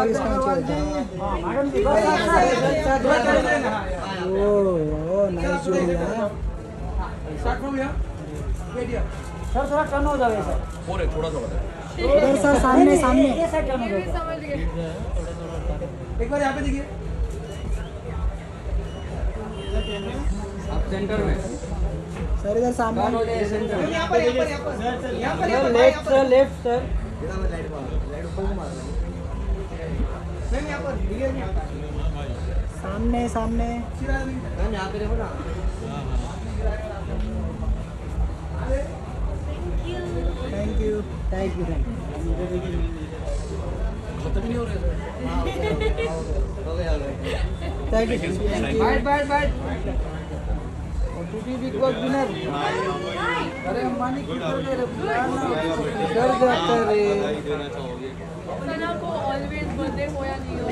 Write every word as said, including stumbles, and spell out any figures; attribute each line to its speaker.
Speaker 1: service oh nice जोड़ी है
Speaker 2: sir थोड़ा टर्न हो जावे सर
Speaker 3: और एक थोड़ा सा बता
Speaker 1: इधर सर सामने सामने
Speaker 2: ये साइड टर्न हो जावे
Speaker 4: समझ गए
Speaker 2: एक बार यहाँ पे देखिए
Speaker 3: आप सेंटर में
Speaker 1: सर इधर सामने
Speaker 3: हो जाए सेंटर में
Speaker 2: यहाँ पर यहाँ पर यहाँ पर यहाँ पर यहाँ पर
Speaker 1: left sir left sir
Speaker 3: light light ऊपर मार
Speaker 2: मैम यहाँ पर देखिए
Speaker 1: सामने सामने
Speaker 3: मैम यहाँ पे देखो ना
Speaker 1: thank you
Speaker 2: thank you thank
Speaker 3: खत्म नहीं हो रहे हो गया हो गया
Speaker 1: थैंक यू
Speaker 2: बैठ बैठ बैठ टूटी बिग बॉस विनर अरे अंबानी की डर जाता रे
Speaker 4: को ऑलवेज बर्थडे हो या नहीं हो